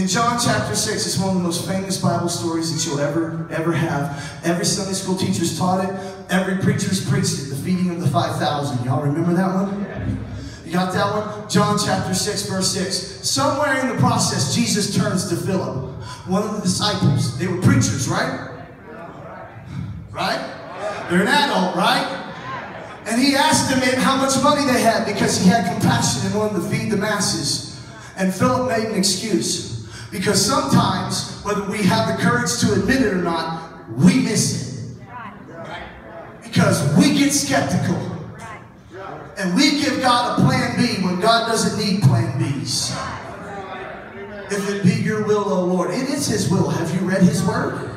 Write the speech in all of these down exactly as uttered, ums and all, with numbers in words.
John chapter six, it's one of the most famous Bible stories that you'll ever, ever have. Every Sunday school teacher's taught it. Every preacher's preached it. The feeding of the five thousand. Y'all remember that one? You got that one? John chapter six, verse six. Somewhere in the process, Jesus turns to Philip, one of the disciples. They were preachers, right? Right? They're an adult, right? And he asked them how much money they had because he had compassion and wanted to feed the masses. And Philip made an excuse. Because sometimes, whether we have the courage to admit it or not, we miss it. Because we get skeptical. And we give God a plan B when God doesn't need plan B's. If it be your will, O Lord. It is His will. Have you read His Word?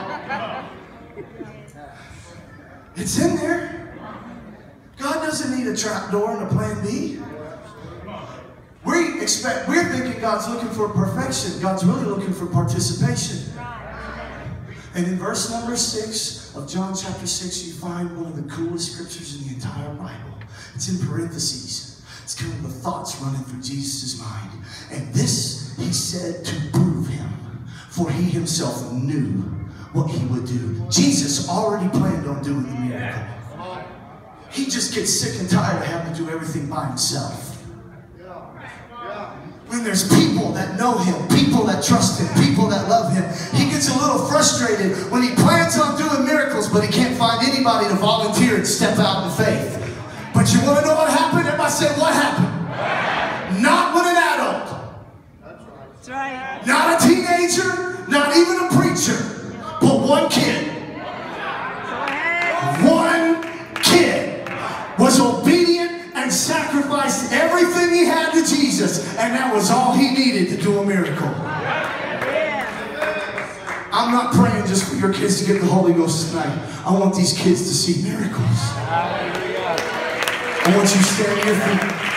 It's in there. God doesn't need a trap door and a plan B. We expect, we're thinking God's looking for perfection. God's really looking for participation. And in verse number six of John chapter six, you find one of the coolest scriptures in the entire Bible. It's in parentheses. It's kind of the thoughts running through Jesus' mind. And this he said to prove him, for he himself knew what he would do. Jesus already planned on doing the miracle. He just gets sick and tired of having to do everything by himself. When there's people that know him, people that trust him, people that love him, he gets a little frustrated when he plans on doing miracles, but he can't find anybody to volunteer and step out in faith. But you want to know what happened? Everybody say, what happened? Not with an adult. That's right. Not a teenager, not even a preacher, but one kid. One kid was obedient and sacrificed everything he had to Jesus, and that was all he needed to do a miracle. I'm not praying just for your kids to get the Holy Ghost tonight. I want these kids to see miracles. I want you to stand here for